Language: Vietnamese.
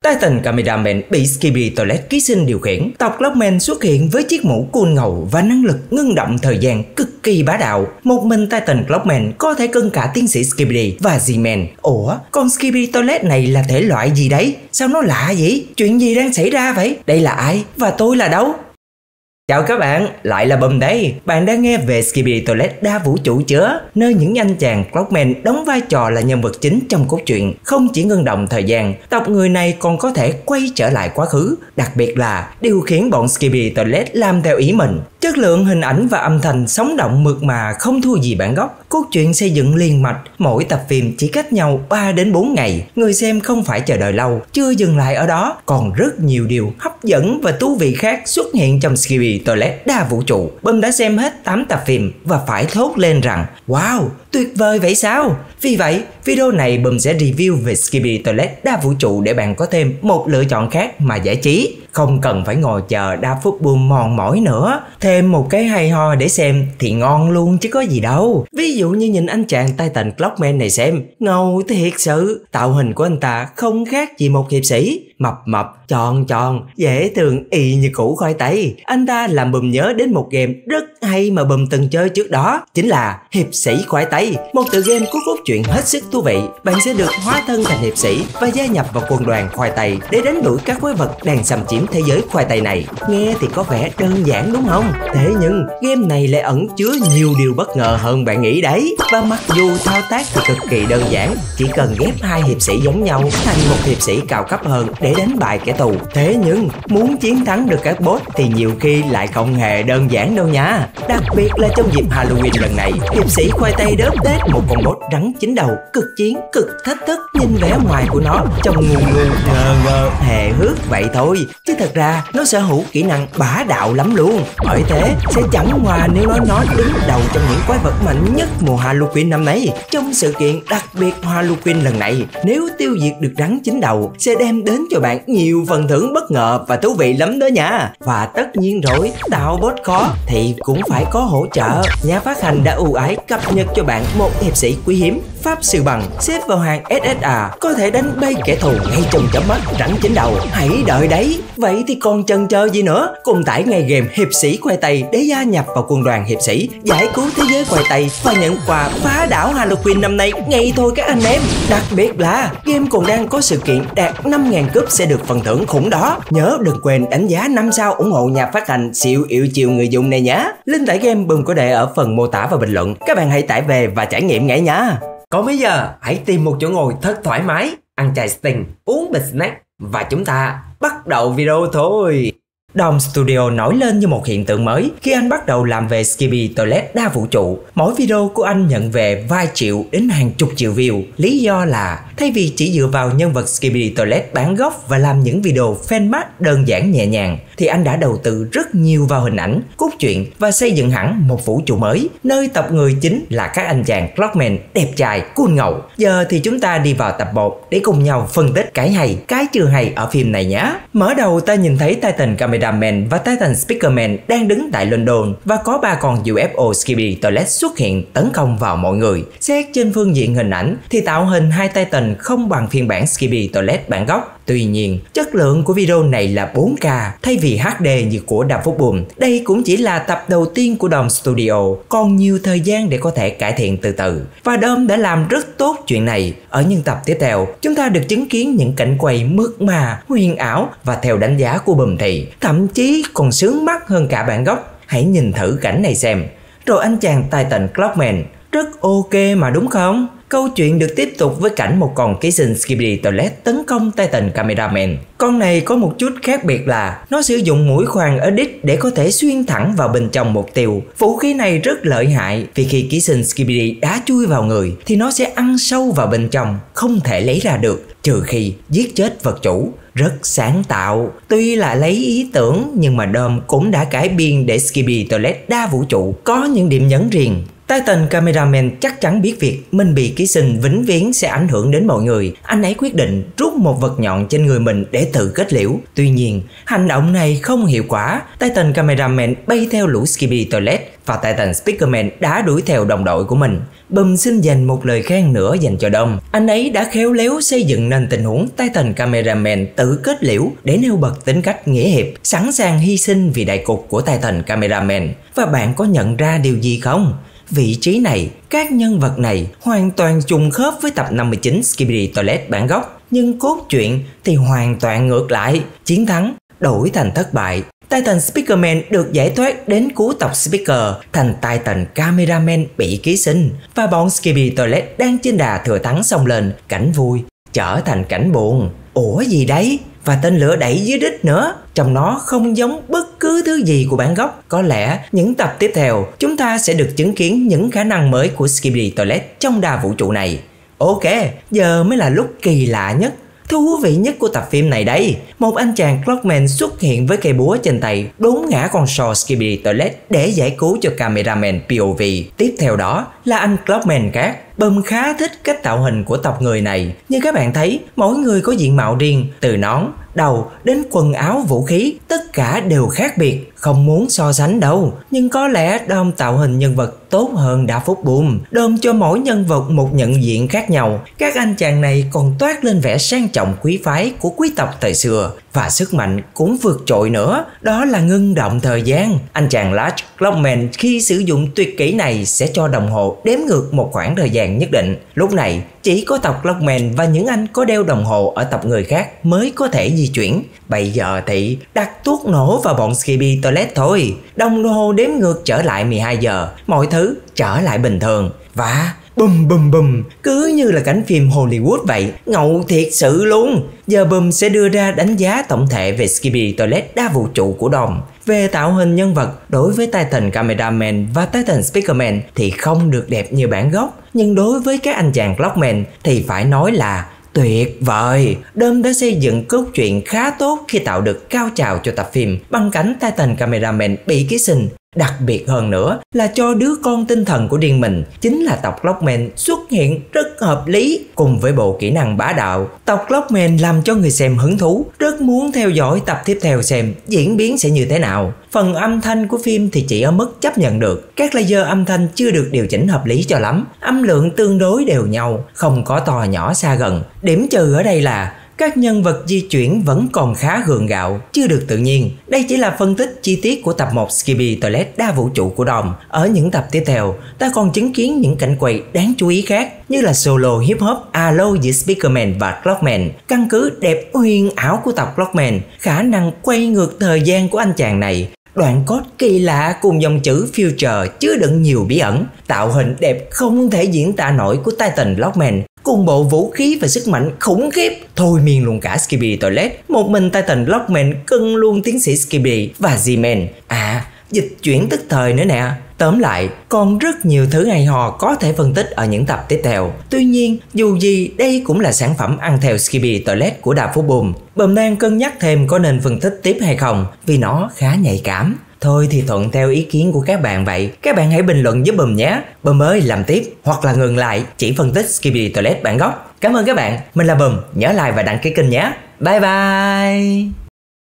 Titan Cameraman bị Skibidi Toilet ký sinh điều khiển. Tộc Clockman xuất hiện với chiếc mũ cool ngầu và năng lực ngưng động thời gian cực kỳ bá đạo. Một mình Titan Clockman có thể cân cả tiến sĩ Skibidi và G-Man. Ủa, con Skibidi Toilet này là thể loại gì đấy? Sao nó lạ vậy? Chuyện gì đang xảy ra vậy? Đây là ai? Và tôi là đâu? Chào các bạn, lại là Bùm đây. Bạn đã nghe về Skibidi Toilet đa vũ trụ chưa? Nơi những anh chàng Clockman đóng vai trò là nhân vật chính trong cốt truyện. Không chỉ ngưng động thời gian, tộc người này còn có thể quay trở lại quá khứ. Đặc biệt là điều khiển bọn Skibidi Toilet làm theo ý mình. Chất lượng hình ảnh và âm thanh sống động mượt mà không thua gì bản gốc. Cốt truyện xây dựng liền mạch, mỗi tập phim chỉ cách nhau 3 đến 4 ngày. Người xem không phải chờ đợi lâu. Chưa dừng lại ở đó, còn rất nhiều điều hấp dẫn và thú vị khác xuất hiện trong Skibidi Toilet đa vũ trụ. Bùm đã xem hết 8 tập phim và phải thốt lên rằng wow, tuyệt vời vậy sao? Vì vậy, video này Bùm sẽ review về Skibidi Toilet đa vũ trụ để bạn có thêm một lựa chọn khác mà giải trí. Không cần phải ngồi chờ đa phút Bùm mòn mỏi nữa. Thêm một cái hay ho để xem thì ngon luôn chứ có gì đâu. Ví dụ như nhìn anh chàng Titan Clockman này xem, ngầu thiệt sự. Tạo hình của anh ta không khác gì một hiệp sĩ. Mập mập, tròn, dễ thương y như củ khoai tây. Anh ta làm Bùm nhớ đến một game rất hay mà Bùm từng chơi trước đó, chính là Hiệp sĩ khoai tây. Một tựa game có cốt truyện hết sức thú vị. Bạn sẽ được hóa thân thành hiệp sĩ và gia nhập vào quân đoàn khoai tây để đánh đuổi các quái vật đang xâm chiếm thế giới khoai tây này. Nghe thì có vẻ đơn giản đúng không? Thế nhưng game này lại ẩn chứa nhiều điều bất ngờ hơn bạn nghĩ đấy. Và mặc dù thao tác thì cực kỳ đơn giản, chỉ cần ghép hai hiệp sĩ giống nhau thành một hiệp sĩ cao cấp hơn để đánh bại kẻ thù. Thế nhưng muốn chiến thắng được các boss thì nhiều khi lại không hề đơn giản đâu nha. Đặc biệt là trong dịp Halloween lần này, hiệp sĩ khoai tây đớp tết một con boss rắn chín đầu cực chiến, cực thách thức. Nhìn vẻ ngoài của nó trông ngu ngơ hề hước vậy thôi, chứ thật ra nó sở hữu kỹ năng bá đạo lắm luôn. Bởi thế sẽ chẳng hòa nếu nó đứng đầu trong những quái vật mạnh nhất mùa Halloween năm nay. Trong sự kiện đặc biệt Halloween lần này, nếu tiêu diệt được rắn chín đầu sẽ đem đến cho bạn nhiều phần thưởng bất ngờ và thú vị lắm đó nha. Và tất nhiên rồi, tạo boss khó thì cũng phải có hỗ trợ. Nhà phát hành đã ưu ái cập nhật cho bạn một hiệp sĩ quý hiếm, pháp sư bằng, xếp vào hàng SSA, có thể đánh bay kẻ thù ngay trong chớp mắt rắn chín đầu. Hãy đợi đấy. Vậy thì còn chần chờ gì nữa? Cùng tải ngay game Hiệp sĩ khoai tây để gia nhập vào quân đoàn hiệp sĩ, giải cứu thế giới khoai tây và nhận quà phá đảo Halloween năm nay ngay thôi các anh em. Đặc biệt là game còn đang có sự kiện đạt 5.000 cúp sẽ được phần thưởng khủng đó. Nhớ đừng quên đánh giá 5 sao ủng hộ nhà phát hành siêu yêu chiều người dùng này nhé. Link tải game Bùm có để ở phần mô tả và bình luận. Các bạn hãy tải về và trải nghiệm ngay nha. Còn bây giờ hãy tìm một chỗ ngồi thật thoải mái, ăn chai Sting, uống bịch snack và chúng ta bắt đầu video thôi. Dom Studio nổi lên như một hiện tượng mới khi anh bắt đầu làm về Skibidi Toilet đa vũ trụ. Mỗi video của anh nhận về vài triệu đến hàng chục triệu view. Lý do là thay vì chỉ dựa vào nhân vật Skibidi Toilet bản gốc và làm những video fanmade đơn giản nhẹ nhàng, thì anh đã đầu tư rất nhiều vào hình ảnh, cốt truyện và xây dựng hẳn một vũ trụ mới, nơi tộc người chính là các anh chàng Clockman đẹp trai, cool ngầu. Giờ thì chúng ta đi vào tập 1 để cùng nhau phân tích cái hay, cái chưa hay ở phim này nhé. Mở đầu ta nhìn thấy Titan Cameraman và Titan Speakerman đang đứng tại London và có 3 con UFO Skibidi Toilet xuất hiện tấn công vào mọi người. Xét trên phương diện hình ảnh thì tạo hình hai Titan không bằng phiên bản Skibidi Toilet bản gốc. Tuy nhiên, chất lượng của video này là 4K thay vì HD như của Đam Phúc Bùm. Đây cũng chỉ là tập đầu tiên của Dom Studio, còn nhiều thời gian để có thể cải thiện từ từ. Và Dom đã làm rất tốt chuyện này. Ở những tập tiếp theo, chúng ta được chứng kiến những cảnh quay mượt mà, huyền ảo và theo đánh giá của Bùm thì thậm chí còn sướng mắt hơn cả bản gốc. Hãy nhìn thử cảnh này xem. Rồi anh chàng Titan Clockman rất ok mà đúng không? Câu chuyện được tiếp tục với cảnh một con ký sinh Skibidi Toilet tấn công Titan Cameraman. Con này có một chút khác biệt là nó sử dụng mũi khoan ở đích để có thể xuyên thẳng vào bên trong mục tiêu. Vũ khí này rất lợi hại vì khi ký sinh Skibidi đã chui vào người thì nó sẽ ăn sâu vào bên trong, không thể lấy ra được trừ khi giết chết vật chủ. Rất sáng tạo. Tuy là lấy ý tưởng nhưng mà Dom cũng đã cải biên để Skibidi Toilet đa vũ trụ có những điểm nhấn riêng. Titan Cameraman chắc chắn biết việc mình bị ký sinh vĩnh viễn sẽ ảnh hưởng đến mọi người. Anh ấy quyết định rút một vật nhọn trên người mình để tự kết liễu. Tuy nhiên, hành động này không hiệu quả. Titan Cameraman bay theo lũ Skibidi Toilet và Titan Speakerman đã đuổi theo đồng đội của mình. Bùm xin dành một lời khen nữa dành cho Dom. Anh ấy đã khéo léo xây dựng nên tình huống Titan Cameraman tự kết liễu để nêu bật tính cách nghĩa hiệp, sẵn sàng hy sinh vì đại cục của Titan Cameraman. Và bạn có nhận ra điều gì không? Vị trí này, các nhân vật này hoàn toàn trùng khớp với tập 59 Skibidi Toilet bản gốc, nhưng cốt truyện thì hoàn toàn ngược lại. Chiến thắng đổi thành thất bại. Titan Speakerman được giải thoát đến cuối tập Speaker thành Titan Cameraman bị ký sinh, và bọn Skibidi Toilet đang trên đà thừa thắng xông lên, cảnh vui trở thành cảnh buồn. Ủa gì đấy? Và tên lửa đẩy dưới đích nữa. Trong nó không giống bất cứ thứ gì của bản gốc. Có lẽ những tập tiếp theo chúng ta sẽ được chứng kiến những khả năng mới của Skibidi Toilet trong đa vũ trụ này. Ok, giờ mới là lúc kỳ lạ nhất, thú vị nhất của tập phim này đây. Một anh chàng Clockman xuất hiện với cây búa trên tay, đốn ngã con sò Skibidi Toilet để giải cứu cho Cameraman POV. Tiếp theo đó là anh Clockman khác. Bùm khá thích cách tạo hình của tộc người này. Như các bạn thấy, mỗi người có diện mạo riêng, từ nón, đầu đến quần áo, vũ khí, tất cả đều khác biệt. Không muốn so sánh đâu, nhưng có lẽ Dom tạo hình nhân vật tốt hơn Đa Phúc Boom. Dom cho mỗi nhân vật một nhận diện khác nhau. Các anh chàng này còn toát lên vẻ sang trọng quý phái của quý tộc thời xưa. Và sức mạnh cũng vượt trội nữa, đó là ngưng động thời gian. Anh chàng Large Clockman khi sử dụng tuyệt kỹ này sẽ cho đồng hồ đếm ngược một khoảng thời gian nhất định. Lúc này chỉ có tộc Clockman và những anh có đeo đồng hồ ở tộc người khác mới có thể di chuyển. Bây giờ thì đặt thuốc nổ vào bọn Skibidi Toilet thôi. Đồng hồ đếm ngược trở lại 12 giờ, mọi thứ trở lại bình thường. Và bùm bùm bùm, cứ như là cảnh phim Hollywood vậy, ngầu thiệt sự luôn. Giờ Bùm sẽ đưa ra đánh giá tổng thể về Skibidi Toilet đa vũ trụ của Dom. Về tạo hình nhân vật, đối với Titan Cameraman và Titan Speakerman thì không được đẹp như bản gốc, nhưng đối với các anh chàng Clockman thì phải nói là tuyệt vời. Dom đã xây dựng cốt truyện khá tốt khi tạo được cao trào cho tập phim bằng cảnh Titan Cameraman bị ký sinh. Đặc biệt hơn nữa là cho đứa con tinh thần của riêng mình, chính là tộc Clockman xuất hiện rất hợp lý. Cùng với bộ kỹ năng bá đạo, tộc Clockman làm cho người xem hứng thú, rất muốn theo dõi tập tiếp theo xem diễn biến sẽ như thế nào. Phần âm thanh của phim thì chỉ ở mức chấp nhận được, các layer âm thanh chưa được điều chỉnh hợp lý cho lắm, âm lượng tương đối đều nhau, không có to nhỏ xa gần. Điểm trừ ở đây là các nhân vật di chuyển vẫn còn khá gượng gạo, chưa được tự nhiên. Đây chỉ là phân tích chi tiết của tập 1 Skibidi Toilet đa vũ trụ của Dom. Ở những tập tiếp theo, ta còn chứng kiến những cảnh quay đáng chú ý khác, như là solo hip hop alo giữa Speakerman và Clockman. Căn cứ đẹp huyền ảo của tộc Clockman, khả năng quay ngược thời gian của anh chàng này, đoạn code kỳ lạ cùng dòng chữ Future chứa đựng nhiều bí ẩn, tạo hình đẹp không thể diễn tả nổi của Titan Clockman, cùng bộ vũ khí và sức mạnh khủng khiếp thôi miên luôn cả Skibidi Toilet. Một mình Titan Clockman cân luôn tiến sĩ Skibidi và G-Man. Dịch chuyển tức thời nữa nè. Tóm lại, còn rất nhiều thứ hay ho có thể phân tích ở những tập tiếp theo. Tuy nhiên, dù gì đây cũng là sản phẩm ăn theo Skibidi Toilet của Đa Phúc Boom. Bùm đang cân nhắc thêm có nên phân tích tiếp hay không, vì nó khá nhạy cảm. Thôi thì thuận theo ý kiến của các bạn vậy. Các bạn hãy bình luận giúp Bùm nhé. Bùm ơi làm tiếp hoặc là ngừng lại, chỉ phân tích Skibidi Toilet bản gốc. Cảm ơn các bạn, mình là Bùm, nhớ like và đăng ký kênh nhé. Bye bye.